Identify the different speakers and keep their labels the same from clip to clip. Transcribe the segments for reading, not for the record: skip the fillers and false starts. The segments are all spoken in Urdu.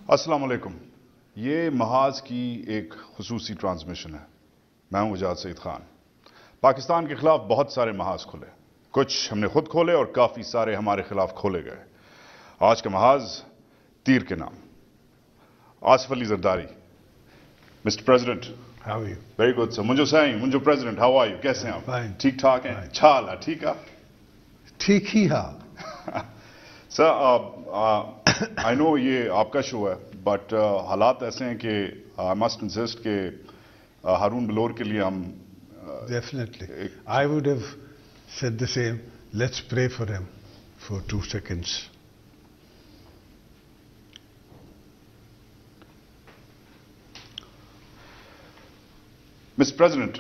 Speaker 1: अस्सलाम वालेकुम। ये महाज की एक खुसूसी ट्रांसमिशन है। मैं हूं वजाहत सईद खान। पाकिस्तान के खिलाफ बहुत सारे महाज खुले, कुछ हमने खुद खोले और काफी सारे हमारे खिलाफ खोले गए। आज का महाज तीर के नाम। Asif Ali Zardari. Mister president,
Speaker 2: How are you?
Speaker 1: Very good sir. मुंजो साईं, मुंजो प्रेसिडेंट, हाउ आर यू? कैसे हैं आप?
Speaker 2: Fine.
Speaker 1: ठीक ठाक हैं?
Speaker 2: Fine.
Speaker 1: छाल है, ठीक है
Speaker 2: ठीक ही हाँ।
Speaker 1: सर, आई नो ये आपका शो है, बट हालात ऐसे हैं कि आई मस्ट इंसिस्ट कि हारून बलोर के लिए हम
Speaker 2: Definitely. I would have said the same. Let's pray for him for 2 seconds.
Speaker 1: Mister president,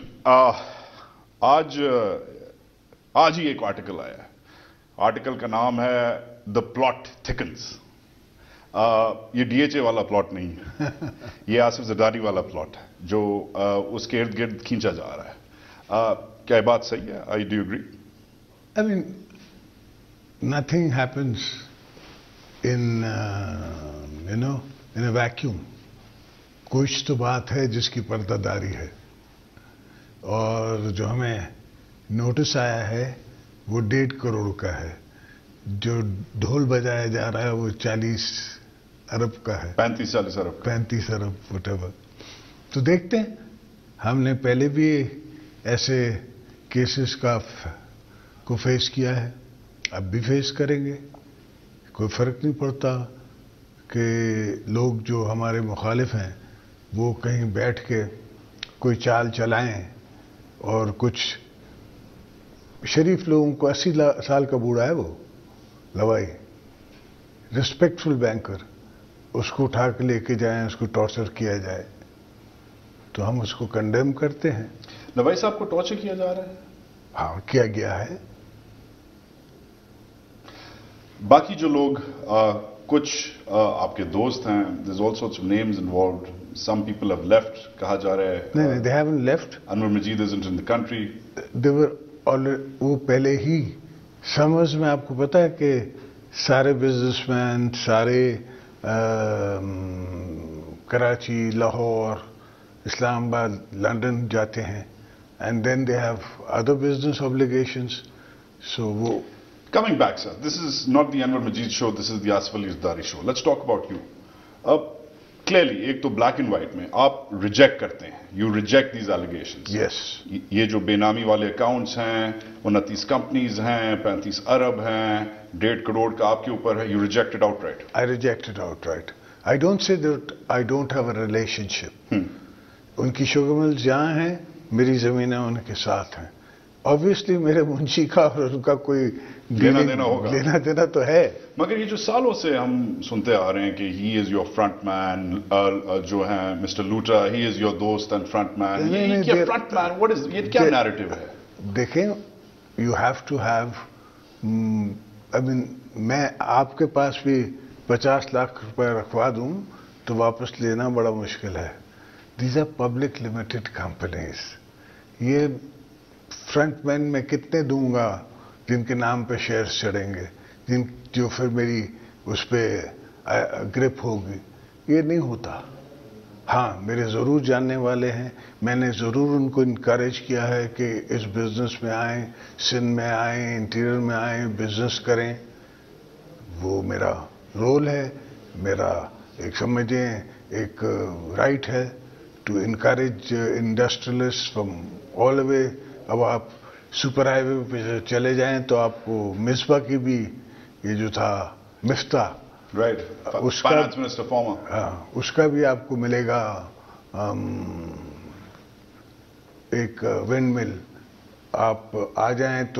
Speaker 1: आज ही एक आर्टिकल आया है। आर्टिकल का नाम है द प्लॉट थिकन्स। ये डीएचए वाला प्लॉट नहीं है, ये आसिफ जरदारी वाला प्लॉट है जो उसके इर्द गिर्द खींचा जा रहा है। क्या ये बात सही है? I do agree?
Speaker 2: I mean, nothing happens in, in a vacuum. कुछ तो बात है जिसकी पर्दादारी है, और जो हमें नोटिस आया है वो 1.5 करोड़ का है। जो ढोल बजाया जा रहा है वो 40 अरब का है।
Speaker 1: 35-40 अरब।
Speaker 2: 35 अरब whatever। तो देखते हैं, हमने पहले भी ऐसे केसेस को फेस किया है, अब भी फेस करेंगे। कोई फर्क नहीं पड़ता कि लोग जो हमारे मुखालिफ हैं वो कहीं बैठ के कोई चाल चलाएं, और कुछ शरीफ लोगों को 80 साल का बूढ़ा है वो लवाई, रिस्पेक्टफुल बैंकर, उसको उठा के लेके जाएं, उसको टॉर्चर किया जाए, तो हम उसको कंडेम करते हैं।
Speaker 1: लवाई साहब को टॉर्चर किया जा रहा है?
Speaker 2: हाँ, किया गया है।
Speaker 1: बाकी जो लोग कुछ आपके दोस्त हैं, there is all sorts of names involved, some people have left, कहा जा रहा है।
Speaker 2: नहीं, they haven't left.
Speaker 1: Anwar Majeed isn't in the country.
Speaker 2: They were already, वो पहले ही समर्स में, आपको पता है कि सारे बिजनेसमैन, सारे कराची, लाहौर, इस्लामाबाद, लंदन जाते हैं, and then they have other business obligations. So,
Speaker 1: coming back, sir, this is not the Anwar Majid show, this is the Asif Ali Zardari show. Let's talk about you. Clearly, एक तो black and white में आप reject करते हैं, you reject these allegations.
Speaker 2: Yes.
Speaker 1: ये जो बेनामी वाले accounts हैं, 29 companies हैं, 35 अरब हैं, 1.5 करोड़ का आपके ऊपर है, you reject it outright.
Speaker 2: I reject it outright. I don't say that I don't have a relationship. उनकी शुगर मिल्स जहाँ हैं, मेरी जमीनें उनके साथ हैं। ऑब्वियसली मेरे मुंशी का और उनका कोई
Speaker 1: लेना देना होगा,
Speaker 2: लेना देना तो है।
Speaker 1: मगर ये जो सालों से हम सुनते आ रहे हैं कि he is your front man, जो है मिस्टर लूटा, ही इज योर दोस्त एंड फ्रंट मैन, ये क्या फ्रंट मैन, व्हाट इज, ये क्या नैरेटिव है?
Speaker 2: देखें, you have to have, I mean, मैं आपके पास भी 50 लाख रुपए रखवा दूं तो वापस लेना बड़ा मुश्किल है। These are public limited companies. ये फ्रंटमैन में कितने दूंगा जिनके नाम पे शेयर्स चढ़ेंगे, जो फिर मेरी उस पर ग्रिप होगी? ये नहीं होता। हाँ, मेरे ज़रूर जानने वाले हैं, मैंने ज़रूर उनको इनकरेज किया है कि इस बिज़नेस में आएँ, सिंध में आएँ, इंटीरियर में आएँ, बिज़नेस करें। वो मेरा रोल है, मेरा एक समझें एक राइट है to encourage industrialists from all the way। अब आप सुपर हाईवे पे चले जाएं तो आपको मिसबा की भी, ये जो था मिफ्ता,
Speaker 1: राइट,
Speaker 2: उसका
Speaker 1: फाइनेंस मिनिस्टर फॉर्मर,
Speaker 2: हाँ, उसका भी आपको मिलेगा एक विंड मिल। आप आ जाएं तो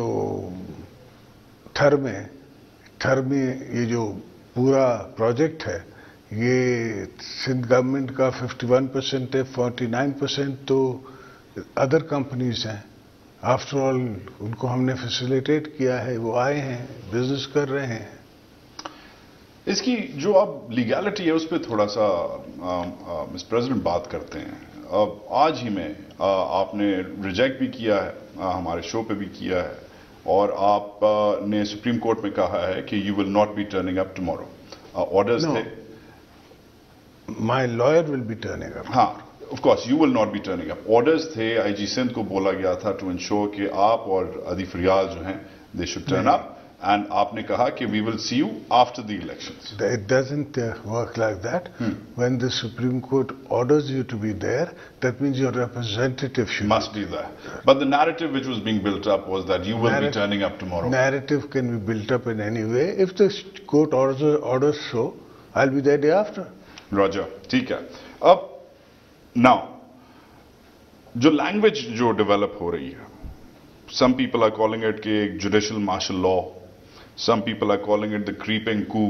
Speaker 2: थर में ये जो पूरा प्रोजेक्ट है, ये सिंध गवर्नमेंट का 51% है, 49% तो अदर कंपनीज हैं। आफ्टर ऑल उनको हमने फैसिलिटेट किया है, वो आए हैं, बिजनेस कर रहे हैं।
Speaker 1: इसकी जो अब लीगैलिटी है उस पर थोड़ा सा मिस्टर प्रेसिडेंट बात करते हैं। अब आज ही में आपने रिजेक्ट भी किया है, हमारे शो पे भी किया है, और आपने सुप्रीम कोर्ट में कहा है कि you will not be turning up tomorrow. Orders थे?
Speaker 2: My lawyer will be turning up.
Speaker 1: हाँ, of course you will not be turning up. Orders थे IG सिंध को बोला गया था to ensure कि आप और अदीफ रियाज जो हैं they should turn up, and आपने कहा कि we will see you after the elections.
Speaker 2: It doesn't work like that. When the Supreme Court orders you to be there, that means your representative
Speaker 1: must be there. But the narrative which was being built up was that you will be turning up tomorrow.
Speaker 2: Narrative can be built up in any way. If the court orders so, I'll be there day after.
Speaker 1: Roger, ठीक है. अब now जो language जो develop हो रही है, some people are calling it कि एक judicial martial law. Some people are calling it the creeping coup.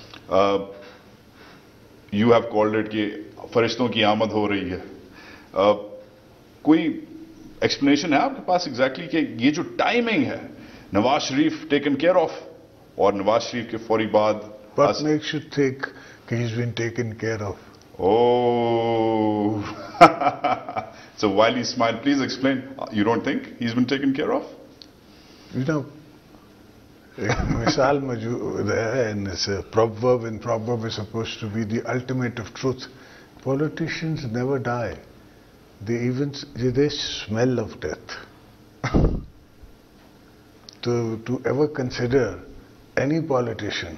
Speaker 1: You have called it कि फरिश्तों की आमद हो रही है. कोई explanation है आपके पास exactly कि ये जो timing है, Nawaz Sharif taken care of और नवाज शरीफ के फौरी बाद.
Speaker 2: What makes you think he's been taken care of?
Speaker 1: Oh, so while he smiled, please explain. You don't think he's been taken care of?
Speaker 2: You know, misal majud hai, and it's a proverb, and proverb is supposed to be the ultimate of truth. Politicians never die. They smell of death. To ever consider any politician,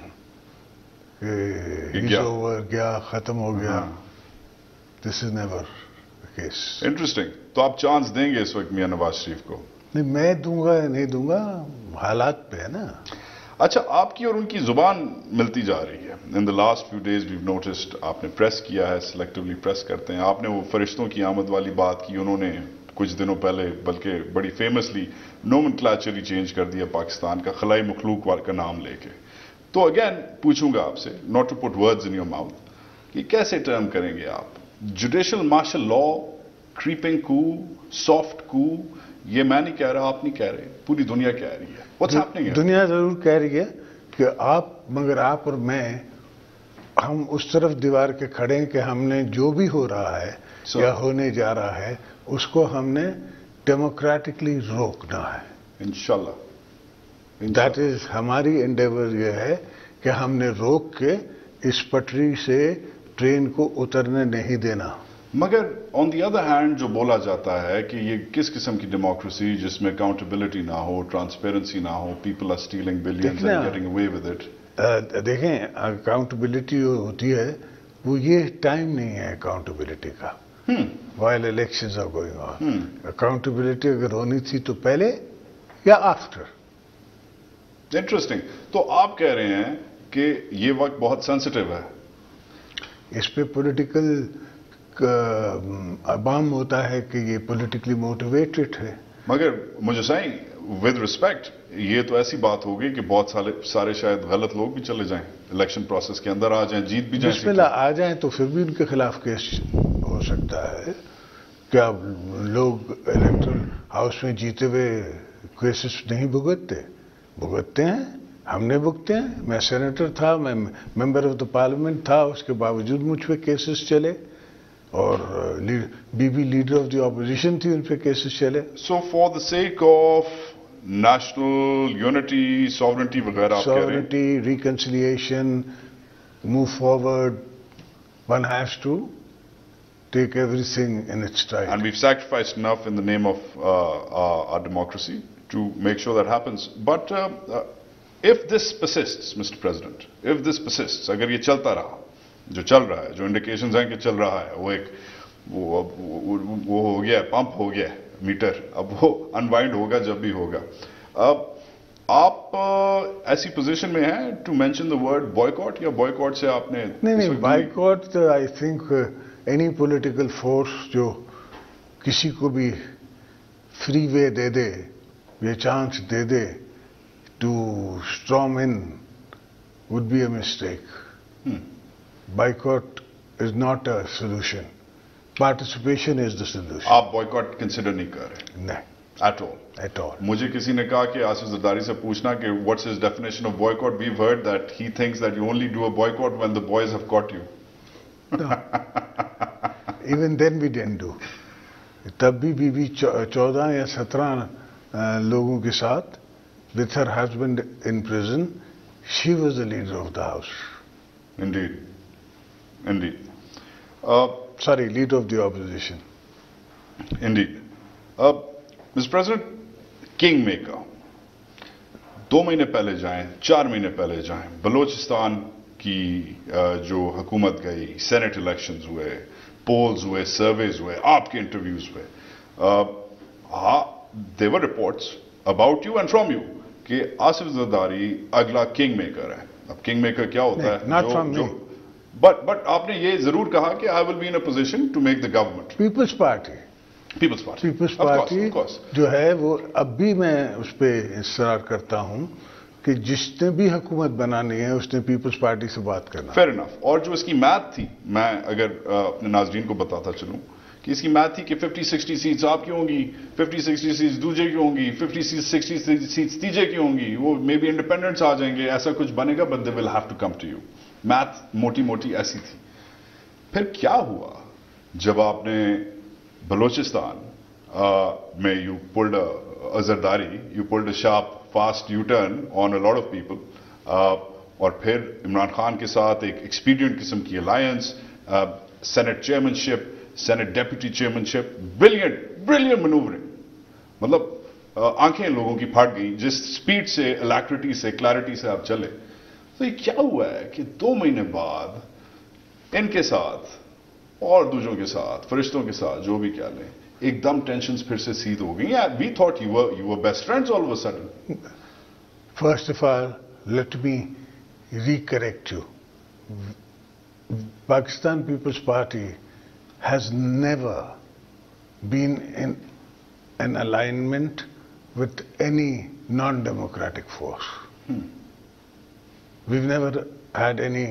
Speaker 2: he's over, gaya, khatam ho gaya, this is never the case.
Speaker 1: Interesting. तो आप चांस देंगे इस वक्त मियां नवाज शरीफ को?
Speaker 2: नहीं, मैं दूंगा या नहीं दूंगा, हालात पे है ना.
Speaker 1: अच्छा, आपकी और उनकी जुबान मिलती जा रही है. In the last few days we've noticed, आपने प्रेस किया है, selectively प्रेस करते हैं. आपने वो फरिश्तों की आमद वाली बात की, उन्होंने कुछ दिनों पहले बल्कि बड़ी फेमसली नोमेनक्लेचर ही चेंज कर दिया पाकिस्तान का, खलाई मखलूक का नाम लेके. तो अगेन पूछूंगा आपसे, not to put words in your mouth, कि कैसे टर्म करेंगे आप judicial martial law, creeping coup, soft coup? ये मैं नहीं कह रहा, आप नहीं कह रहे, पूरी दुनिया कह रही है. What's happening?
Speaker 2: दुनिया जरूर कह रही है कि मगर आप और मैं, हम उस तरफ दीवार के खड़े हैं कि हमने जो भी हो रहा है या होने जा रहा है उसको हमने डेमोक्रेटिकली रोकना है. इंशाल्लाह. दैट इज हमारी एंडेवर ये है कि हमने रोक के इस पटरी से ट्रेन को उतरने नहीं देना.
Speaker 1: मगर ऑन द अदर हैंड जो बोला जाता है कि ये किस किस्म की डेमोक्रेसी जिसमें अकाउंटेबिलिटी ना हो, ट्रांसपेरेंसी ना हो, people are stealing billions and getting away with it.
Speaker 2: देखें, अकाउंटेबिलिटी होती है, वो ये टाइम नहीं है अकाउंटेबिलिटी का. While elections are going on, accountability अगर होनी थी तो पहले या आफ्टर.
Speaker 1: इंटरेस्टिंग. तो आप कह रहे हैं कि ये वक्त बहुत सेंसिटिव है,
Speaker 2: इस पे पॉलिटिकल अबाम होता है कि ये पॉलिटिकली मोटिवेटेड है. मगर
Speaker 1: मुझे सही विद रिस्पेक्ट, ये तो ऐसी बात होगी कि बहुत सारे शायद गलत लोग भी चले जाएं, इलेक्शन प्रोसेस के अंदर आ जाएं, जीत भी जाएं.
Speaker 2: बिस्मिल्लाह आ जाएं तो फिर भी उनके खिलाफ केस हो सकता है. क्या लोग इलेक्टोरल हाउस में जीते हुए केसेस नहीं भुगतते हैं? हमने भुगते हैं. मैं सेनेटर था, मैं मेंबर ऑफ द पार्लियामेंट था, उसके बावजूद मुझ पे केसेस चले, और Bibi leader of the opposition थी, उन पे केसेस चले.
Speaker 1: So for the sake of national unity, sovereignty वगैरह,
Speaker 2: sovereignty, reconciliation, move forward, one has to take everything in its time.
Speaker 1: And we have sacrificed enough in the name of our democracy to make sure that happens. But if this persists, Mr. President, if this persists, अगर ये चलता रहा, जो चल रहा है, जो इंडिकेशंस हैं कि चल रहा है, वो एक वो हो गया, पंप हो गया मीटर, अब वो अनवाइंड होगा जब भी होगा. अब आप ऐसी पोजीशन में हैं to mention the word boycott, या बॉयकॉट से आपने?
Speaker 2: नहीं, boycott I think any political force जो किसी को भी फ्री वे दे दे, ये चांस दे दे to storm in, would be a mistake. Boycott is not a solution, participation is the solution.
Speaker 1: आप बॉयकॉट कंसिडर नहीं कर रहे?
Speaker 2: नहीं,
Speaker 1: एट ऑल. मुझे किसी ने कहा कि आसिफ जरदारी से पूछना कि what's his definition of boycott. We heard that he thinks that you only do a boycott when the boys have caught you.
Speaker 2: Even then we didn't do. तब भी बीबी 14 या 17 लोगों के साथ, with her husband in prison, she was the leader of the house.
Speaker 1: Indeed, indeed.
Speaker 2: Sorry, leader of the opposition.
Speaker 1: Indeed. Mr. President, Kingmaker. 2 महीने पहले जाएं, 4 महीने पहले जाएं, बलोचिस्तान की जो हुकूमत गई, सेनेट इलेक्शंस हुए, पोल्स हुए, सर्वेज हुए, आपके इंटरव्यूज हुए, there were reports about you and from you कि आसिफ जरदारी अगला किंग मेकर है. अब किंग मेकर क्या होता है?
Speaker 2: Not from me.
Speaker 1: बट आपने ये जरूर कहा कि I will be in a position to make the government.
Speaker 2: People's Party जो है वो अब भी मैं उस पर इसरार करता हूं कि जिसने भी हुकूमत बनानी है उसने पीपल्स पार्टी से बात करना.
Speaker 1: Fair enough. और जो इसकी मैथ थी, मैं अगर अपने नाजरीन को बताता चलूं कि इसकी मैथ थी कि 50-60 सीट्स आपकी होंगी, 50-60 सीट्स दूसरे की होंगी, 50-60 सीट्स तीसरे की होंगी, वो मे बी इंडिपेंडेंट्स आ जाएंगे, ऐसा कुछ बनेगा, but they will have to come to you. Math मोटी मोटी ऐसी थी. फिर क्या हुआ जब आपने बलोचिस्तान में you pulled Zardari, you pulled a sharp fast U turn on a lot of people, और फिर इमरान खान के साथ एक एक्सपीडियंट किस्म की alliance, senate chairmanship, senate deputy chairmanship, brilliant manoeuvring. मतलब आंखें लोगों की फट गई जिस स्पीड से, अलैक्रिटी से, क्लैरिटी से आप चले. तो ये क्या हुआ है कि 2 महीने बाद इनके साथ और दूसरों के साथ, फरिश्तों के साथ, जो भी क्या लें, एकदम टेंशन्स फिर से सीध हो गई. We thought you were best friends all of a sudden.
Speaker 2: First of all let me recorrect you. Pakistan People's Party has never been in an alignment with any non-democratic force. We've never had any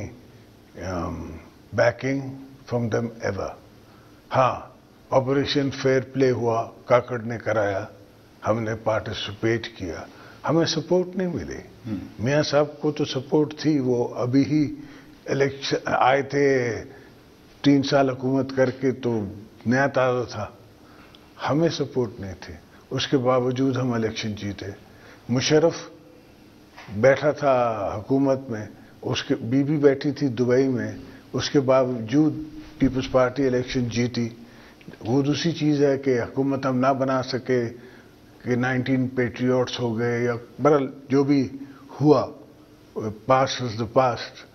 Speaker 2: backing from them ever. हाँ, ऑपरेशन फेयर प्ले हुआ, काकड़ ने कराया, हमने पार्टिसिपेट किया, हमें सपोर्ट नहीं मिली. मियाँ साहब को तो सपोर्ट थी, वो अभी ही इलेक्शन आए थे, 3 साल हुकूमत करके तो नया ताज़ा था. हमें सपोर्ट नहीं थी, उसके बावजूद हम इलेक्शन जीते. मुशर्रफ बैठा था हुकूमत में, उसके बीवी बैठी थी दुबई में, उसके बावजूद पीपल्स पार्टी इलेक्शन जीती. वो दूसरी चीज़ है कि हुकूमत हम ना बना सके, कि 19 पेट्रियट्स हो गए, या बहरहाल जो भी हुआ, past is the past.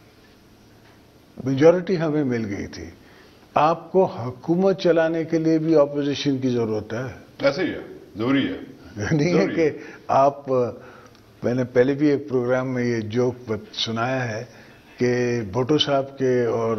Speaker 2: Majority हमें मिल गई थी. आपको हुकूमत चलाने के लिए भी ऑपोजिशन की जरूरत है.
Speaker 1: ऐसे ही है, जरूरी है.
Speaker 2: नहीं है कि आप, मैंने पहले भी एक प्रोग्राम में ये जोक सुनाया है कि भुट्टो साहब के और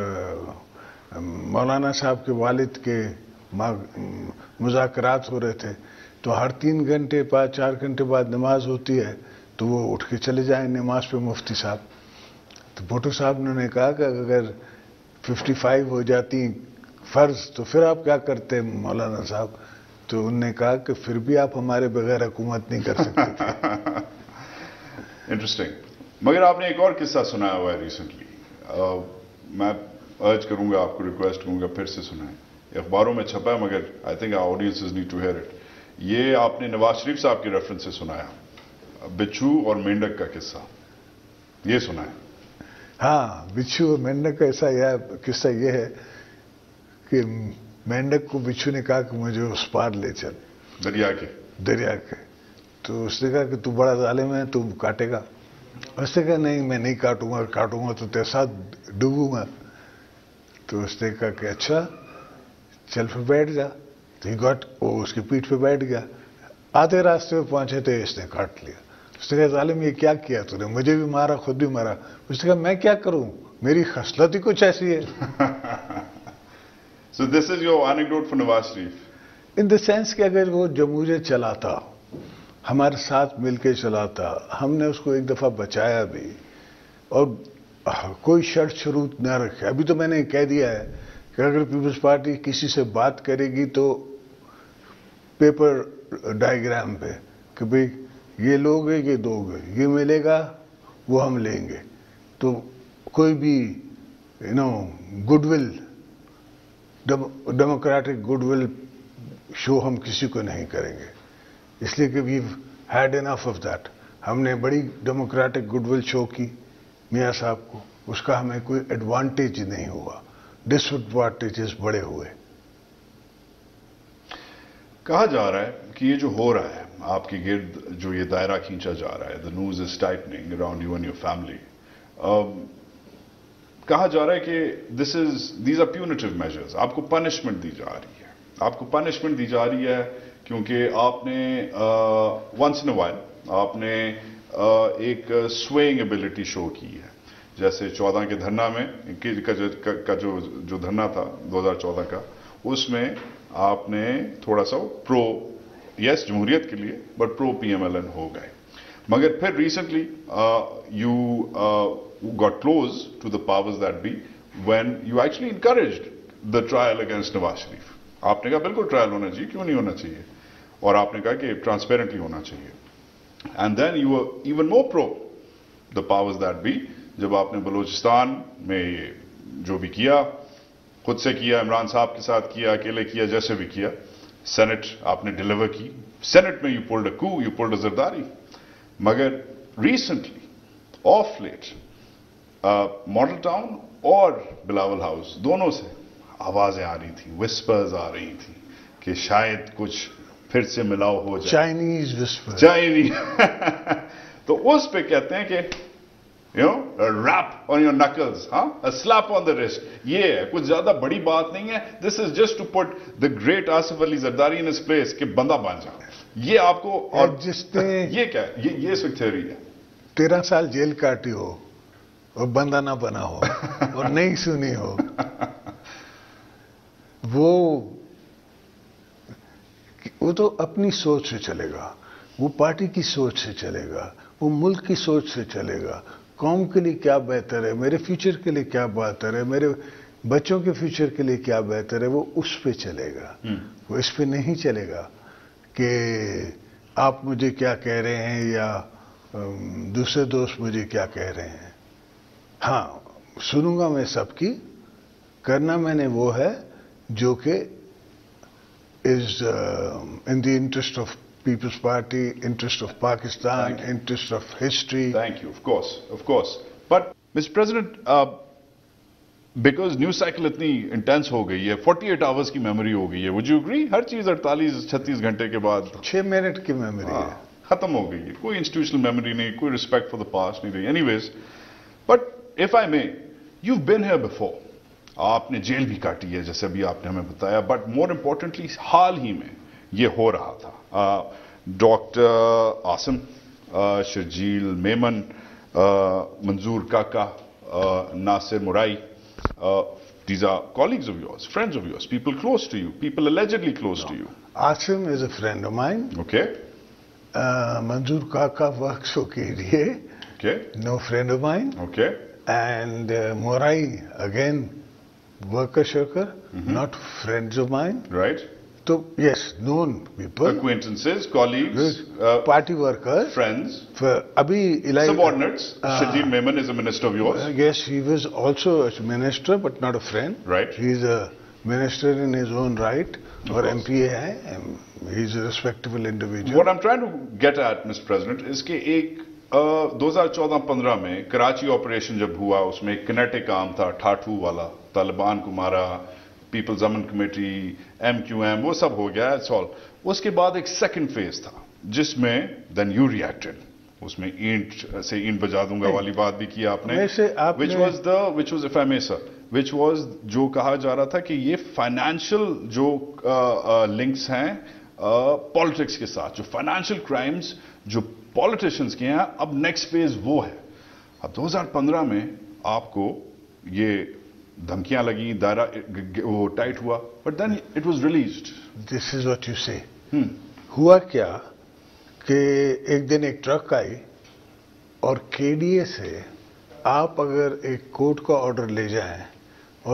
Speaker 2: मौलाना साहब के वालिद के मजाक रात हो रहे थे, तो हर 3 घंटे बाद, 4 घंटे बाद नमाज होती है, तो वो उठ के चले जाए नमाज पे मुफ्ती साहब. तो भुट्टो साहब ने कहा कि अगर 55 हो जाती फर्ज तो फिर आप क्या करते मौलाना साहब? तो उन्होंने कहा कि फिर भी आप हमारे बगैर हुकूमत नहीं कर सकते.
Speaker 1: इंटरेस्टिंग. मगर आपने एक और किस्सा सुनाया हुआ है रिसेंटली. मैं अर्ज करूंगा, आपको रिक्वेस्ट करूंगा फिर से सुनाएं. अखबारों में छपा है, मगर I think our audiences need to hear it. ये आपने नवाज शरीफ साहब के रेफरेंस से सुनाया, बिच्छू और मेंढक का किस्सा. ये सुनाया.
Speaker 2: हाँ, बिच्छू और मेंढक का ऐसा किस्सा ये है कि मेंढक को बिच्छू ने कहा कि मुझे उस पार ले चल, दरिया के. तो उसने कहा कि तू बड़ा जालिम है, तू काटेगा. उसने कहा नहीं, मैं नहीं काटूंगा तो तेरे साथ डूबूंगा. तो उसने कहा कि अच्छा चल फिर बैठ जा. तो वो उसकी पीठ पे बैठ गया. आधे रास्ते में पहुंचे तो इसने काट लिया. उसने कहा जालिम ये क्या किया तूने, मुझे भी मारा, खुद भी मारा. उसने कहा मैं क्या करूं, मेरी खसलत ही कुछ ऐसी है.
Speaker 1: So this is your anecdote for Nawaz Sharif.
Speaker 2: In the sense कि अगर वो जमहूरियत चलाता, हमारे साथ मिलके चलाता, हमने उसको एक दफा बचाया भी, और कोई शर्त शरूत ना रखे. अभी तो मैंने कह दिया है कि अगर पीपल्स पार्टी किसी से बात करेगी तो पेपर डायग्राम पे कि भाई ये लोगे, ये दोगे, ये मिलेगा, वो हम लेंगे. तो कोई भी गुडविल, डेमोक्रेटिक गुडविल शो हम किसी को नहीं करेंगे, इसलिए कि we had enough of that. हमने बड़ी डेमोक्रेटिक गुडविल शो की मियाँ साहब को, उसका हमें कोई एडवांटेज नहीं हुआ. ڈسڈوانٹیجز بڑے ہوئے.
Speaker 1: کہا جا رہا ہے کہ یہ جو ہو رہا ہے آپ کے گرد جو یہ دائرہ کھینچا جا رہا ہے, the noose is tightening around you and your family. کہا جا رہا ہے کہ these are punitive measures. آپ کو پنشمنٹ دی جا رہی ہے. آپ کو پنشمنٹ دی جا رہی ہے کیونکہ آپ نے once in a while آپ نے ایک سوئنگ ایبلٹی شو کی ہے. جیسے 14 کے دھرنا میں کا جو دھرنا تھا 2014 کا, اس میں آپ نے تھوڑا سا پرو یس جمہوریت کے لیے but pro P M L N ہو گئے. مگر پھر recently you got close to the powers that be when you actually encouraged the trial against Nawaz Sharif. آپ نے کہا بالکل ٹرائل ہونا چاہیے, کیوں نہیں ہونا چاہیے, اور آپ نے کہا کہ ٹرانسپیرنٹلی ہونا چاہیے. And then you were even more pro the powers that be جب آپ نے بلوچستان میں جو بھی کیا, خود سے کیا, عمران صاحب کے ساتھ کیا, اکیلے کیا, جیسے بھی کیا, سینٹ آپ نے ڈیلیور کی. سینٹ میں you pulled a coup, you pulled a Zardari. مگر recently of late Model Town اور بلاول ہاؤس دونوں سے آوازیں آ رہی تھیں, وسپرز آ رہی تھیں کہ شاید کچھ پھر سے ملاؤ ہو جائے.
Speaker 2: Chinese whisper.
Speaker 1: چائنیز. تو اس پہ کہتے ہیں کہ a rap on your knuckles, a slap on the wrist. یہ ہے, کچھ زیادہ بڑی بات نہیں ہے. This is just to put the great Asif Ali Zardari in his place کہ بندہ بن جائے. یہ آپ کو اور
Speaker 2: جس نے
Speaker 1: یہ کیا ہے, یہ اس تھیوری ہے.
Speaker 2: 13 سال جیل کاٹی ہو اور بندہ نہ بنا ہو اور نہیں سنی ہو, وہ تو اپنی سوچ سے چلے گا, وہ پارٹی کی سوچ سے چلے گا, وہ ملک کی سوچ سے چلے گا. قوم کے لیے کیا بہتر ہے, میرے فیوچر کے لیے کیا بہتر ہے, میرے بچوں کے فیوچر کے لیے کیا بہتر ہے, وہ اس پہ چلے گا. وہ اس پہ نہیں چلے گا کہ آپ مجھے کیا کہہ رہے ہیں یا دوسرے دوست مجھے کیا کہہ رہے ہیں. ہاں سنوں گا میں سب کی, کرنا میں نے وہ ہے جو کہ is in the interest of People's Party, interest of Pakistan, interest of history.
Speaker 1: Thank you, of course. But, Mr. President, because news cycle اتنی intense ہو گئی ہے, 48 hours کی memory ہو گئی ہے, would you agree? ہر چیز 48-36 گھنٹے کے بعد
Speaker 2: 6 منٹ کی memory ہے.
Speaker 1: ختم ہو گئی ہے, کوئی institutional memory نہیں, کوئی respect for the past نہیں رہی. Anyways, but if I may, you've been here before. آپ نے جیل بھی کاٹی ہے جیسے ابھی آپ نے ہمیں بتایا, but more importantly, حال ہی میں یہ ہو رہا تھا. ڈاکٹر عاصم, شرجیل میمن, منظور کاکا, ناصر مرائی, these are colleagues of yours, friends of yours, people close to you, people allegedly close to you.
Speaker 2: Asim is a friend of mine.
Speaker 1: Okay.
Speaker 2: Manzoor Kaka works for KDA.
Speaker 1: Okay.
Speaker 2: No friend of mine.
Speaker 1: Okay.
Speaker 2: And Morai, again, worker shirker, not friends of mine.
Speaker 1: Right.
Speaker 2: So, yes, known people.
Speaker 1: Acquaintances, colleagues,
Speaker 2: party workers.
Speaker 1: Friends.
Speaker 2: Subordinates.
Speaker 1: Shajid Memon is a minister of yours.
Speaker 2: Yes, he was also a minister, but not a friend.
Speaker 1: Right.
Speaker 2: He is a minister in his own right. Or MPA hai. He is a respectable individual.
Speaker 1: What I'm trying to get at, Mr. President, is کہ ایک 2014-15 میں کراچی آپریشن جب ہوا, اس میں ایک کنیٹک کام تھا, ٹھاٹھو والا, طالبان کو مارا, پیپلز امن کمیٹی, MQM, وہ سب ہو گیا, اٹس آل. اس کے بعد ایک سیکنڈ فیز تھا جس میں دین یو ریئیکٹڈ, اس میں اینٹ سے اینٹ بجا دوں گا والی بات بھی کی آپ نے, which was if I may sir, which was جو کہا جا رہا تھا کہ یہ فائنینشیل جو لنکس ہیں پالیٹکس کے ساتھ, جو فائنینشیل کرائمز جو پالیٹیشنز کے ہیں, اب نیکسٹ فیز وہ ہے. اب 2015 میں آپ کو یہ دھمکیاں لگیں, دائرہ وہ ٹائٹ ہوا, but then it was released.
Speaker 2: This is what you say. ہوا کیا کہ ایک دن ایک ٹرک آئی اور KDA سے آپ اگر ایک کورٹ کا آرڈر لے جائیں اور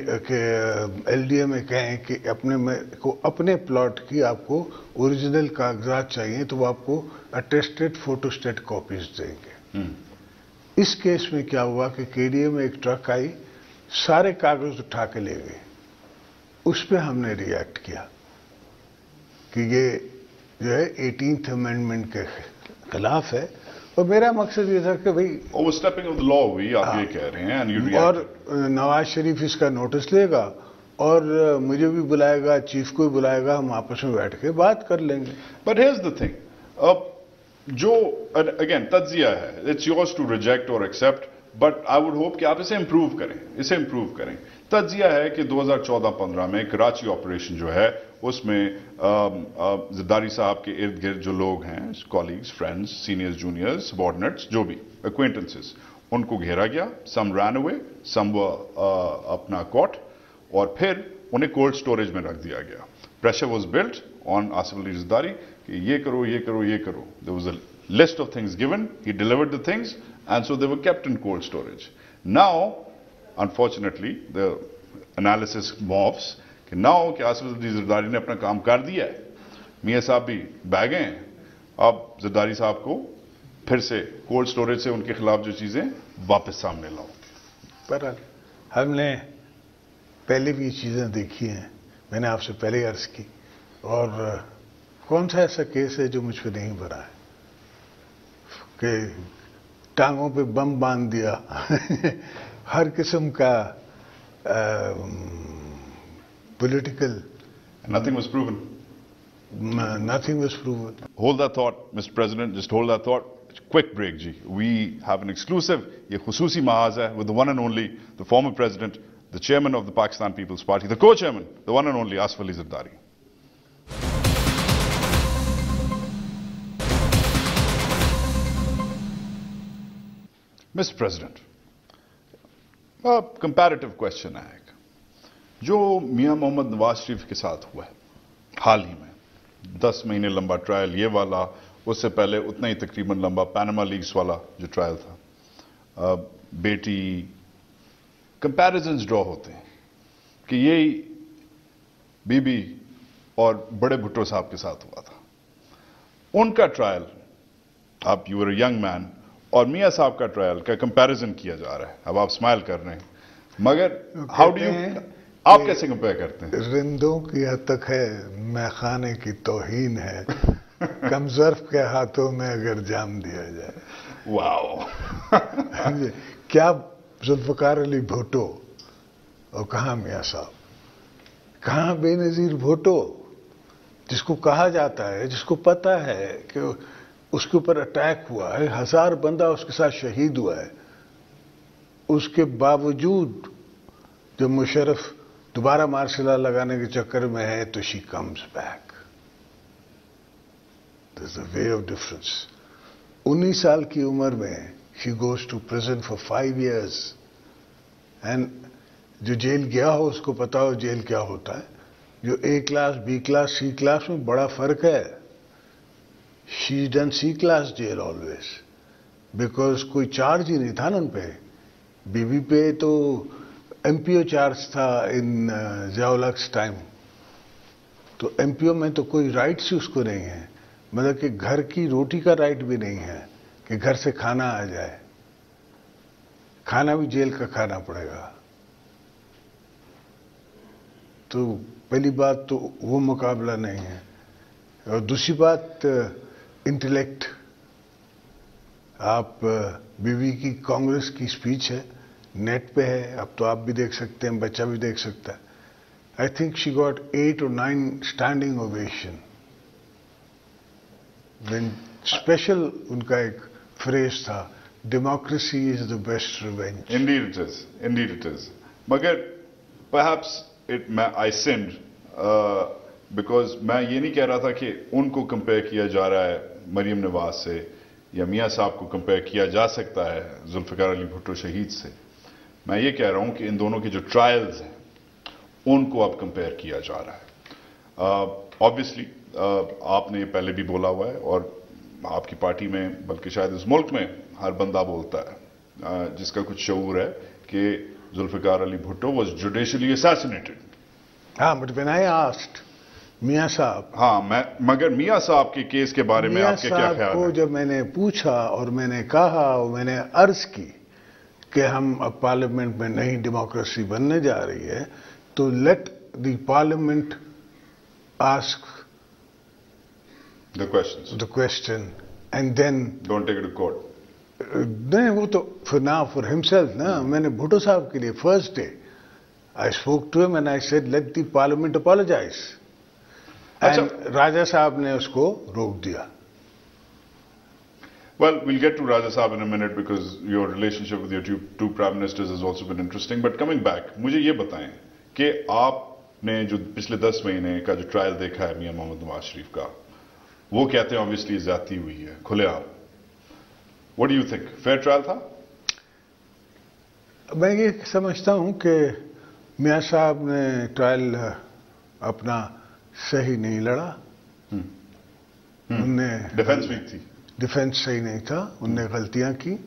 Speaker 2: LDA میں کہیں کہ اپنے پلاٹ کی آپ کو اوریجنل کاغذات چاہیے تو وہ آپ کو اٹیسٹڈ فوٹو اسٹیٹ کاپیز دیں گے. اس کیس میں کیا ہوا کہ KDA میں ایک ٹرک آئی, سارے کاغذ اٹھا کے لے گئے. اس پہ ہم نے ریئیکٹ کیا کہ یہ جو ہے 18th امینڈمنٹ کے خلاف ہے اور میرا مقصد یہ تھا کہ بھئی
Speaker 1: overstepping of the law ہوئی آپ یہ کہہ رہے ہیں and you
Speaker 2: اور
Speaker 1: reacted.
Speaker 2: نواز شریف اس کا نوٹس لے گا اور مجھے بھی بلائے گا, چیف کو بھی بلائے گا, ہم آپس میں بیٹھ کے بات کر لیں گے.
Speaker 1: But here's the thing. جو again تجزیہ ہے, it's yours to reject or accept, but I would hope کہ آپ اسے improve کریں. تجزیہ ہے کہ 2014-15 میں کراچی آپریشن جو ہے اس میں زرداری صاحب کے ارد گرد جو لوگ ہیں, colleagues, friends, seniors, juniors, subordinates, جو بھی اکوینٹنسز, ان کو گھیرا گیا. سم رین اوے, سم اپنا کوٹ, اور پھر انہیں کولڈ سٹوریج میں رکھ دیا گیا. Pressure was built on Asif Ali Zardari کہ یہ کرو, یہ کرو, یہ کرو. There was a list of things given, he delivered the things, and so they were kept in cold storage. Now, unfortunately, the analysis morphs کہ now کہ آصف علی زرداری نے اپنا کام کر دیا ہے, میاں صاحب بھی بہ گئے ہیں, اب زرداری صاحب کو پھر سے کولڈ سٹوریج سے ان کے خلاف جو چیزیں واپس سامنے لاؤ.
Speaker 2: پر ہم نے پہلے بھی یہ چیزیں دیکھی ہیں, میں نے آپ سے پہلے عرض کی, اور کون سا ایسا کیس ہے جو مجھ پہ نہیں بھرا ہے کہ ٹانگوں پہ بم باندھ دیا. ہر قسم کا political.
Speaker 1: Nothing was proven.
Speaker 2: Nothing was proven.
Speaker 1: Hold that thought, Mr. President, just hold that thought. Quick break, ji. We have an exclusive, ye khususi Mahaaz hai with the one and only, the former president, the chairman of the Pakistan People's Party, the co-chairman, the one and only Asif Ali Zardari. Mr. President, a comparative question ہے ایک, جو میاں محمد نواز شریف کے ساتھ ہوا ہے حال ہی میں, 10 مہینے لمبا ٹرائل یہ والا, اس سے پہلے اتنا ہی تقریباً لمبا پیناما لیکس والا جو ٹرائل تھا. بیٹی کمپیریزنز ڈرا ہوتے ہیں کہ یہی بی بی اور بڑے بھٹو صاحب کے ساتھ ہوا تھا. ان کا ٹرائل, آپ you are a young man, اور میاں صاحب کا ٹرائل کا کمپیریزن کیا جا رہا ہے. اب آپ اسمائل کر رہے ہیں, مگر ہاؤ ڈو یو, آپ کیسے کمپیئر کرتے ہیں؟
Speaker 2: رندوں کی حد تک ہے, میں خانے کی توہین ہے, کم ظرف کے ہاتھوں میں اگر جام دیا جائے.
Speaker 1: واو.
Speaker 2: کیا ذوالفقار علی بھٹو اور کہاں میاں صاحب, کہاں بے نظیر بھٹو, جس کو کہا جاتا ہے, جس کو پتا ہے کہ اس کے اوپر اٹیک ہوا ہے, 1000 بندہ اس کے ساتھ شہید ہوا ہے, اس کے باوجود جب مشرف دوبارہ مارشل لگانے کے چکر میں ہے تو she comes back. There's a way of difference. 19 سال کی عمر میں she goes to prison for 5 years. And جو جیل گیا ہو اس کو پتا ہو جیل کیا ہوتا ہے. جو A class, B class, C class میں بڑا فرق ہے. She's done C class jail always. Because کوئی چارج ہی نہیں تھا نا ان پہ. بی بی پہ تو ایم پی او چارج تھا ان ضیاء الحق ٹائم. تو ایم پی او میں تو کوئی رائٹس ہی اس کو نہیں ہے, مطلب کہ گھر کی روٹی کا رائٹ بھی نہیں ہے کہ گھر سے کھانا آ جائے. کھانا بھی جیل کا کھانا پڑے گا. تو پہلی بات تو وہ مقابلہ نہیں ہے. اور دوسری بات انٹلیکٹ. آپ بی بی کی کانگریس کی سپیچ ہے, نیٹ پہ ہے, اب تو آپ بھی دیکھ سکتے ہیں, بچہ بھی دیکھ سکتا ہے. I think she got 8 or 9 standing ovation. Special ان کا ایک فریز تھا, democracy is the best revenge.
Speaker 1: Indeed it is. Indeed it is. مگر perhaps I sinned because میں یہ نہیں کہہ رہا تھا کہ ان کو کمپیئر کیا جا رہا ہے مریم نواز سے, یا میاں صاحب کو کمپیئر کیا جا سکتا ہے ذوالفقار علی بھٹو شہید سے. میں یہ کہہ رہا ہوں کہ ان دونوں کے جو ٹرائلز ہیں ان کو اب کمپیئر کیا جا رہا ہے. آبویسلی آپ نے یہ پہلے بھی بولا ہوا ہے, اور آپ کی پارٹی میں بلکہ شاید اس ملک میں ہر بندہ بولتا ہے جس کا کچھ شعور ہے کہ Zulfikar Ali Bhutto was judicially assassinated.
Speaker 2: ہاں, بٹ وین آئی آسکڈ میاں صاحب,
Speaker 1: ہاں مگر میاں صاحب کے کیس کے بارے میں آپ کے کیا خیال
Speaker 2: کو
Speaker 1: ہے؟
Speaker 2: جب میں نے پوچھا اور میں نے کہا اور میں نے عرض کی کہ ہم اب پارلیمنٹ میں نئی ڈیموکریسی بننے جا رہی ہے, تو let the parliament ask
Speaker 1: The questions.
Speaker 2: the question and then
Speaker 1: Don't take it to court.
Speaker 2: نہیں وہ تو for himself نا. میں نے بھٹو صاحب کے لیے first day I spoke to him and I said let the parliament apologize. And راجہ صاحب نے اس کو روک دیا.
Speaker 1: Well, we'll get to Raja Saab in a minute because your relationship with your two prime ministers has also been interesting. But coming back, مجھے یہ بتائیں کہ آپ نے جو پچھلے 10 مہینے کا جو ٹرائل دیکھا ہے میاں محمد نواز شریف کا، وہ کہتے ہیں obviously زیادتی ہوئی ہے کھلے عام. What do you think? Fair trial تھا؟
Speaker 2: میں یہ سمجھتا ہوں کہ میاں صاحب نے ٹرائل اپنا صحیح نہیں لڑا. ان نے
Speaker 1: ڈیفنس ویک تھی.
Speaker 2: ڈیفنس صحیح نہیں تھا. ان نے غلطیاں کی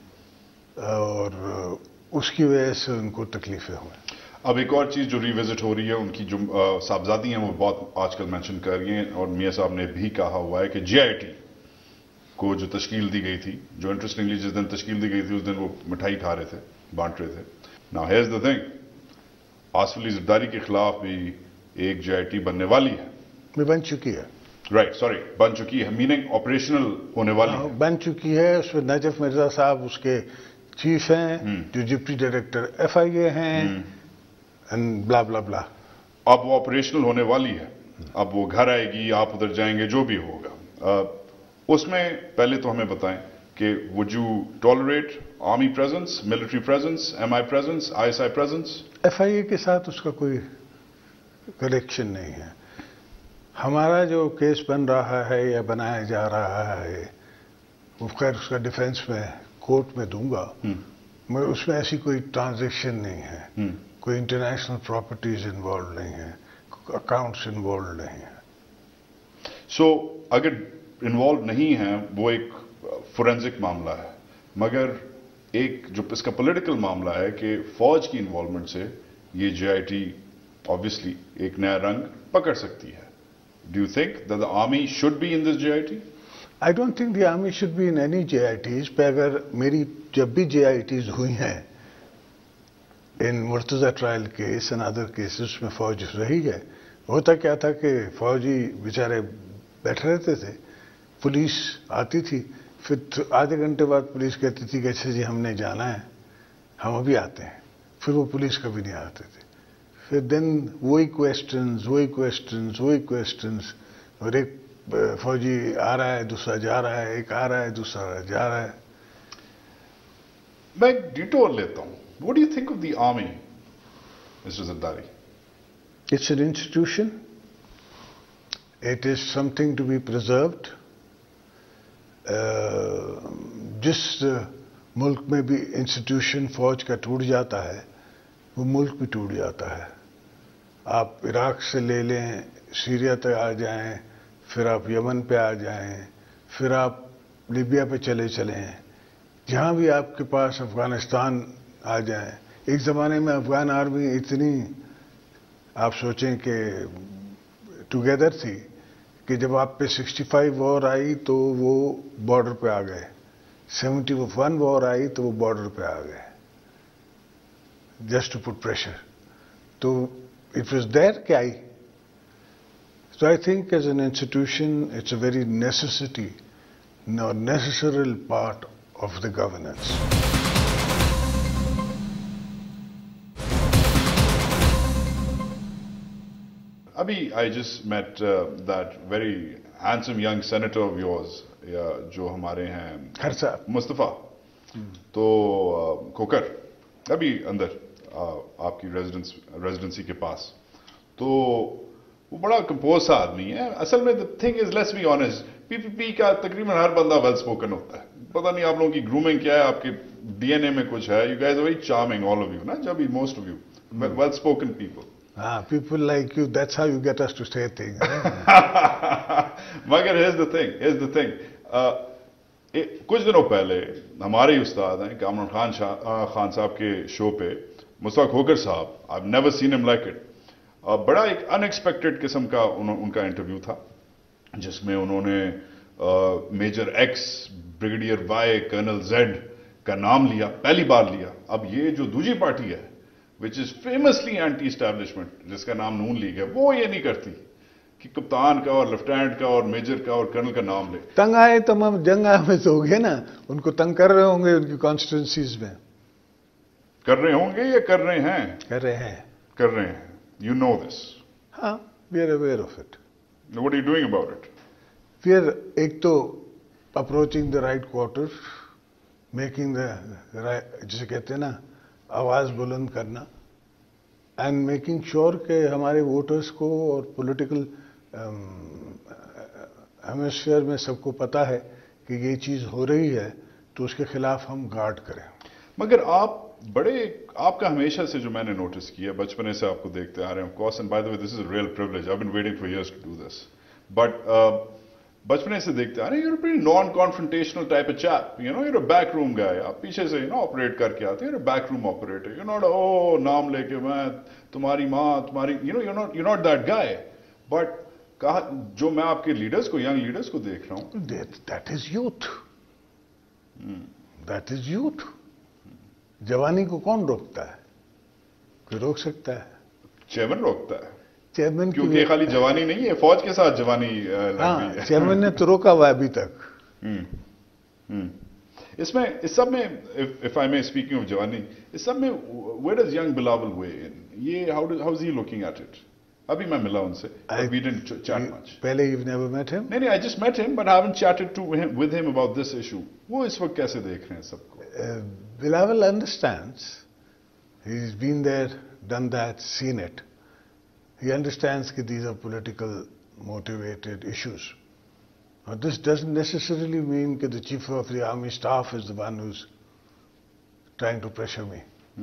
Speaker 2: اور اس کی وجہ سے ان کو تکلیفیں ہوئیں.
Speaker 1: اب ایک اور چیز جو ریوزٹ ہو رہی ہے، ان کی جو صاحبزادی ہیں وہ بہت آج کل مینشن کر رہی ہیں، اور میاں صاحب نے بھی کہا ہوا ہے کہ جی آئی ٹی کو جو تشکیل دی گئی تھی، جو انٹرسٹنگلی جس دن تشکیل دی گئی تھی اس دن وہ مٹھائی کھا رہے تھے، بانٹ رہے تھے. Now here's the thing, Asif Ali Zardari کے خلاف بھی ایک جی آئی ٹی بننے والی ہے.
Speaker 2: بن چکی ہے.
Speaker 1: رائٹ، سوری، بن چکی ہے، میننگ آپریشنل ہونے والی ہے.
Speaker 2: بن چکی ہے. اس میں نجف مرزا صاحب اس کے چیف ہیں، جو deputy director F I A ہیں، اینڈ بلا بلا بلا.
Speaker 1: اب وہ آپریشنل ہونے والی ہے. اب وہ گھر آئے گی، آپ ادھر جائیں گے، جو بھی ہوگا. اس میں پہلے تو ہمیں بتائیں کہ would you tolerate army presence, military presence, MI presence, ISI presence?
Speaker 2: F I A کے ساتھ اس کا کوئی کنیکشن نہیں ہے. ہمارا جو کیس بن رہا ہے یا بنایا جا رہا ہے، وہ خیر اس کا ڈیفینس میں کورٹ میں دوں گا. مگر اس میں ایسی کوئی ٹرانزیکشن نہیں ہے، کوئی انٹرنیشنل پراپرٹیز انوالو نہیں ہے، اکاؤنٹس انوالو نہیں ہے.
Speaker 1: سو اگر انوالو نہیں ہے، وہ ایک فورینزک معاملہ ہے، مگر ایک جو اس کا پولیٹیکل معاملہ ہے کہ فوج کی انوالومنٹ سے یہ جے آئی ٹی آبویسلی ایک نیا رنگ پکڑ سکتی ہے. Do you think that the army should be in this J I T?
Speaker 2: I don't think the army should be in any J I Ts. پہ اگر میری جب بھی جے آئی ٹیز ہوئی ہیں ان Murtaza trial case and other cases میں فوج رہی ہے. ہوتا کیا تھا کہ فوجی بیچارے بیٹھے رہتے تھے، پولیس آتی تھی، پھر آدھے گھنٹے بعد پولیس کہتی تھی کہ اچھا جی ہم نے جانا ہے، ہم ابھی آتے ہیں. پھر وہ پولیس کبھی نہیں آتے تھے. پھر دین وہی کویسچنز، اور ایک فوجی آ رہا ہے دوسرا جا رہا ہے، ایک آ رہا ہے دوسرا جا رہا ہے.
Speaker 1: میں ایک ڈیٹور لیتا ہوں. What do you think of the army, Mr. Zardari?
Speaker 2: It's an institution. It is something to be preserved. جس ملک میں بھی انسٹیٹیوشن فوج کا ٹوٹ جاتا ہے، وہ ملک بھی ٹوٹ جاتا ہے. آپ عراق سے لے لیں، سیریا تک آ جائیں، پھر آپ یمن پہ آ جائیں، پھر آپ لیبیا پہ چلے چلیں، جہاں بھی آپ کے پاس، افغانستان آ جائیں. ایک زمانے میں افغان آرمی اتنی آپ سوچیں کہ ٹوگیدر تھی کہ جب آپ پہ 65 وار آئی تو وہ بارڈر پہ آ گئے، 71 وار آئی تو وہ بارڈر پہ آ گئے، جسٹ ٹو پٹ پریشر. تو اٹ واز دیر کہ I. So I think as an institution, it's a very necessary part of the governance.
Speaker 1: Abhi, I just met that very handsome young senator of yours, جو ہمارے ہیں مصطفیٰ تو کوکر، ابھی اندر آپ کی ریزیڈنسی کے پاس. تو وہ بڑا کمپوز آدمی ہے. اصل میں the thing is, let's be honest, پی پی پی کا تقریباً ہر بندہ ویل اسپوکن ہوتا ہے. پتہ نہیں آپ لوگوں کی گرومنگ کیا ہے، آپ کے ڈی این اے میں کچھ ہے. You guys are very charming all of you, نا جب most of you well spoken people.
Speaker 2: People like you, that's how you get us to say things.
Speaker 1: مگر here's the thing, کچھ دنوں پہلے ہمارے ہی استاد ہیں کامران خان صاحب کے شو پہ مصطفیٰ کھوکر صاحب، I've never seen him like it. بڑا ایک ان ایکسپیکٹڈ قسم کا ان کا انٹرویو تھا، جس میں انہوں نے major X, brigadier Y, colonel Z کا نام لیا، پہلی بار لیا. اب یہ جو دوسری پارٹی ہے which is famously anti-establishment، جس کا نام نون لیگ ہے، وہ یہ نہیں کرتی. کہ کپتان کا اور لیفٹیننٹ کا اور میجر کا اور کرنل کا نام لے.
Speaker 2: تنگ آئے تمام جنگ میں تو ہو گئے نا, ان کو تنگ کر رہے ہوں گے ان کی کانسٹیٹوئنسیز میں.
Speaker 1: کر رہے ہوں گے یا کر رہے ہیں؟
Speaker 2: کر رہے ہیں.
Speaker 1: کر رہے ہیں. You know this.
Speaker 2: ہاں, we are aware of it.
Speaker 1: What are you doing about it?
Speaker 2: پھر ایک تو approaching the right quarter, making the, جسے کہتے ہیں نا آواز بلند کرنا, اینڈ میکنگ شیور کہ ہمارے ووٹرز کو اور پولیٹیکل ہیمسفیئر میں سب کو پتا ہے کہ یہ چیز ہو رہی ہے, تو اس کے خلاف ہم گارڈ کریں.
Speaker 1: مگر آپ کا ہمیشہ سے جو میں نے نوٹس کیا, بچپنے سے آپ کو دیکھتے آ رہے ہیں, of course, and by the way this is a real privilege, I have been waiting for years to do this, but بچپنے سے دیکھتے آ رہے ہیں, you are non confrontational type a chap, you know, you are back room guy, آپ پیچھے سے آپریٹ کر کے آتے ہیں, you are back room operator, you not نام لے کے میں تمہاری ماں تمہاری, you not that guy. But جو میں آپ کے لیڈرز کو, ینگ لیڈرز کو دیکھ رہا ہوں,
Speaker 2: that is youth. That is youth. جوانی کو کون روکتا ہے؟ کوئی روک سکتا ہے؟
Speaker 1: چیئرمین روکتا ہے.
Speaker 2: چیئرمین
Speaker 1: کیونکہ خالی جوانی نہیں ہے, فوج کے ساتھ جوانی لگ
Speaker 2: ہاں,
Speaker 1: گئی ہے.
Speaker 2: چیئرمین نے تو روکا ہوا ہے ابھی تک.
Speaker 1: اس سب میں if I may speaking of جوانی, اس سب میں where does young Bilawal weigh in? یہ how is he looking at it? ابھی میں ملا ان سے, but we didn't chat much.
Speaker 2: پہلے you've never met him?
Speaker 1: نہیں, I just met him, but I haven't chatted with him about this issue. وہ اس وقت کیسے دیکھ رہے ہیں سب کو؟
Speaker 2: Bilawal understands. He's been there, done that, seen it. He understands that these are political motivated issues. Now, this doesn't necessarily mean that the chief of the army staff is the one who's trying to pressure me.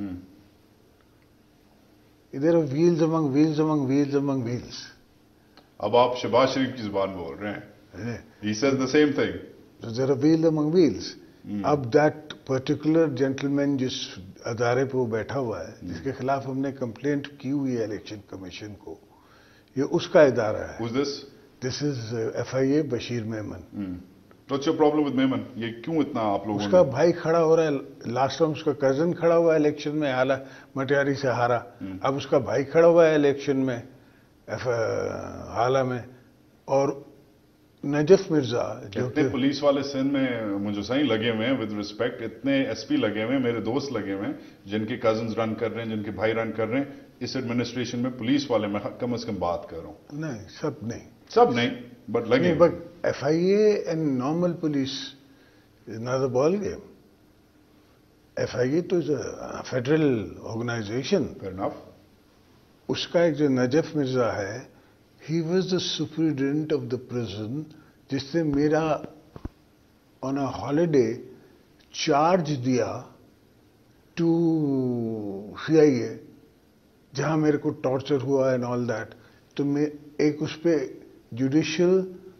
Speaker 2: There are wheels among wheels among wheels among wheels.
Speaker 1: اب آپ شہباز شریف کی زبان بول رہے ہیں. He says the same thing.
Speaker 2: So there are wheels among wheels. اب that particular gentleman جس ادارے پہ وہ بیٹھا ہوا ہے, جس کے خلاف ہم نے کمپلینٹ کی ہوئی ہے الیکشن کمیشن کو, یہ اس کا ادارہ ہے.
Speaker 1: Who's this?
Speaker 2: This is FIA Bashir Memon.
Speaker 1: What's your problem with Memon? یہ کیوں اتنا آپ لوگوں نے؟
Speaker 2: اس کا بھائی کھڑا ہو رہا ہے, لاسٹ ٹائم اس کا کزن کھڑا ہوا ہے الیکشن میں, حالہ مٹیاری سے ہارا. اب اس کا بھائی کھڑا ہوا ہے الیکشن میں حالہ میں. اور نجف مرزا جو
Speaker 1: اتنے پولیس والے سندھ میں مجھے صحیح لگے ہوئے ہیں, ود ریسپیکٹ, اتنے ایس پی لگے ہوئے ہیں, میرے دوست لگے ہوئے ہیں, جن کے کزنز رن کر رہے ہیں, جن کے بھائی رن کر رہے ہیں اس ایڈمنسٹریشن میں, پولیس والے میں کم از کم بات کر رہا ہوں.
Speaker 2: نہیں,
Speaker 1: سب نہیں, بٹ لگے.
Speaker 2: But FIA and normal police is not a ball game. FIA تو is a federal organisation.
Speaker 1: Fair enough.
Speaker 2: اس کا ایک جو نجف مرزا ہے, he was the superintendent of the prison, جس نے میرا on a holiday چارج دیا to CIA, جہاں میرے کو ٹارچر ہوا and all that. تو میں ایک اس پہ جوڈیشل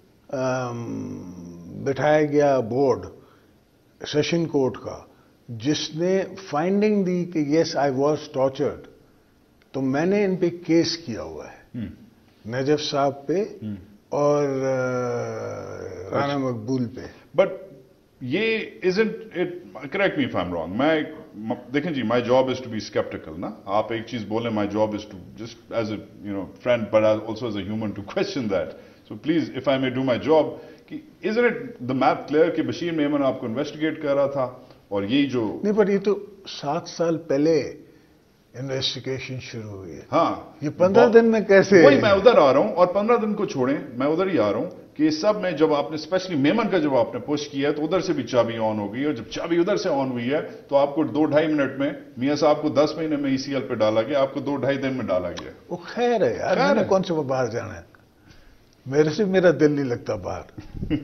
Speaker 2: بٹھایا گیا بورڈ سیشن کورٹ کا, جس نے فائنڈنگ دی کہ یس آئی واز ٹارچرڈ. تو میں نے ان پہ کیس کیا ہوا ہے, نجف صاحب پہ اور رانا مقبول پہ.
Speaker 1: بٹ یہ isn't it, correct me if I am wrong. میں دیکھیں جی, my job is to be sceptical نا. آپ ایک چیز بولیں, my job is to just as a friend but also as a human to question that. So please if I may do my job, کہ isn't it the map clear کہ بشیر میمن آپ کو انویسٹیگیٹ کر رہا تھا, اور یہی جو
Speaker 2: نہیں, پر یہ تو 7 سال پہلے انویسٹیگیشن شروع ہوئی ہے.
Speaker 1: ہاں,
Speaker 2: یہ 15 دن میں کیسے؟
Speaker 1: وہی میں ادھر آ رہا ہوں, اور 15 دن کو چھوڑیں, میں ادھر ہی آ رہا ہوں کہ اس سب میں جب آپ نے اسپیشلی میمن کا جب آپ نے پش کیا ہے, تو ادھر سے بھی چابی آن ہو گئی, اور جب چابی ادھر سے آن ہوئی ہے تو آپ کو 2-2.5 منٹ میں میاں صاحب کو 10 مہینے میں ECL پہ ڈالا گیا, آپ کو 2-2.5 دن میں ڈالا گیا.
Speaker 2: وہ خیر ہے یار, میں نے کون سے باہر جانا ہے, میرے سے میرا دل نہیں لگتا باہر.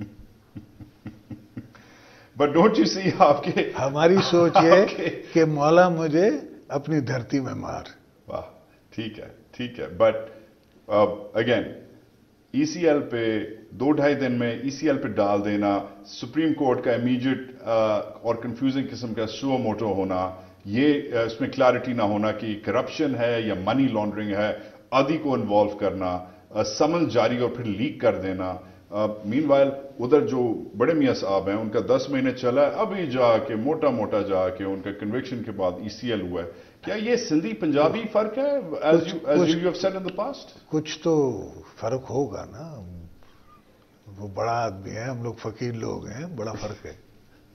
Speaker 1: بٹ ڈونٹ یو سی, آپ کے
Speaker 2: ہماری سوچ یہ کہ مولا مجھے اپنی دھرتی میں مار.
Speaker 1: واہ, ٹھیک ہے, ٹھیک ہے. بٹ اگین ECL پہ 2-2.5 دن میں ECL پہ ڈال دینا, سپریم کورٹ کا امیجیٹ اور کنفیوزنگ قسم کا سو موٹو ہونا, یہ اس میں کلیئرٹی نہ ہونا کہ کرپشن ہے یا منی لانڈرنگ ہے, آدھی کو انوالو کرنا, سمن جاری اور پھر لیک کر دینا. مین وائل ادھر جو بڑے میاں صاحب ہیں, ان کا 10 مہینے چلا ہے, ابھی جا کے موٹا جا کے ان کا کنوکشن کے بعد ECL ہوا ہے. کیا یہ سندھی پنجابی فرق ہے as you have said in the past?
Speaker 2: کچھ تو فرق ہوگا نا. وہ بڑا آدمی ہے, ہم لوگ فقیر لوگ ہیں, بڑا فرق ہے.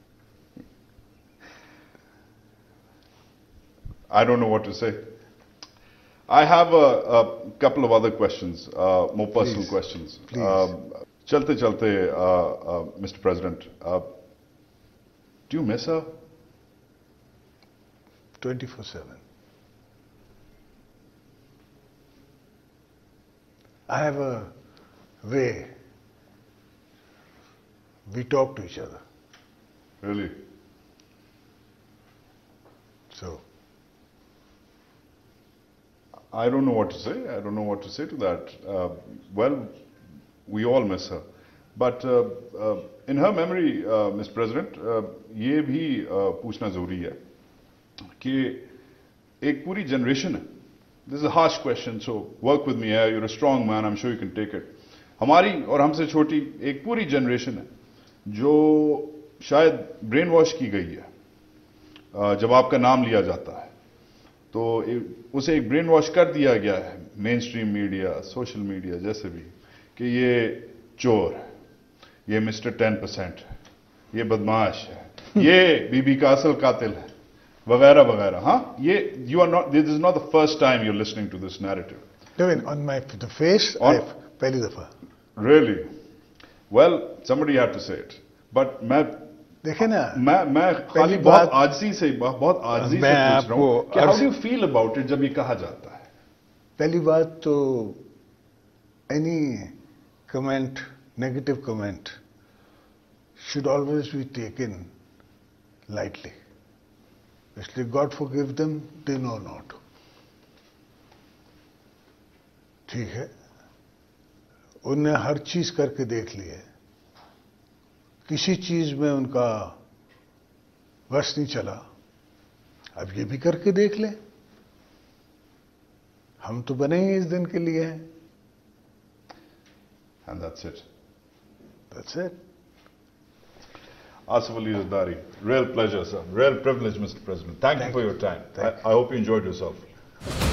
Speaker 1: I don't know what to say. I have a couple of other questions, more personal questions.
Speaker 2: Please.
Speaker 1: Chalte, Mr. President, do you miss her?
Speaker 2: 24/7. I have a way. We talk to each other.
Speaker 1: Really?
Speaker 2: So.
Speaker 1: I don't know what to say. I don't know what to say to that. Well, we all miss her. But in her memory, Mr. President, یہ بھی پوچھنا ضروری ہے کہ ایک پوری جنریشن ہے. This is a harsh question, so work with me here. You're a strong man. I'm sure you can take it. ہماری اور ہم سے چھوٹی ایک پوری جنریشن ہے جو شاید برین واش کی گئی ہے جب آپ کا نام لیا جاتا ہے. تو اسے ایک برین واش کر دیا گیا ہے mainstream media, social media, جیسے بھی, کہ یہ چور ہے, یہ مسٹر 10% ہے, یہ بدماش ہے, یہ بی بی کا اصل قاتل ہے, وغیرہ وغیرہ. ہاں, یہ you are not, this is not the first time you are listening to this narrative.
Speaker 2: On my face پہلی دفعہ.
Speaker 1: Really? Well somebody had to say it. But میں
Speaker 2: دیکھیں نا,
Speaker 1: میں خالی بہت عاجزی سے پوچھ رہا ہوں کہ how do you feel about it جب یہ کہا جاتا ہے؟
Speaker 2: پہلی بات تو any comment, negative comment should always be taken lightly. اس لیے God forgive them, they know not. ٹھیک ہے, انہوں نے ہر چیز کر کے دیکھ لی ہے, کسی چیز میں ان کا بس نہیں چلا, اب یہ بھی کر کے دیکھ لیں. ہم تو بنے ہی اس دن کے لیے ہیں.
Speaker 1: And that's it.
Speaker 2: That's it.
Speaker 1: Asif Ali Zardari, real pleasure, sir. Real privilege, Mr. President. Thank you for your time. I hope you enjoyed yourself.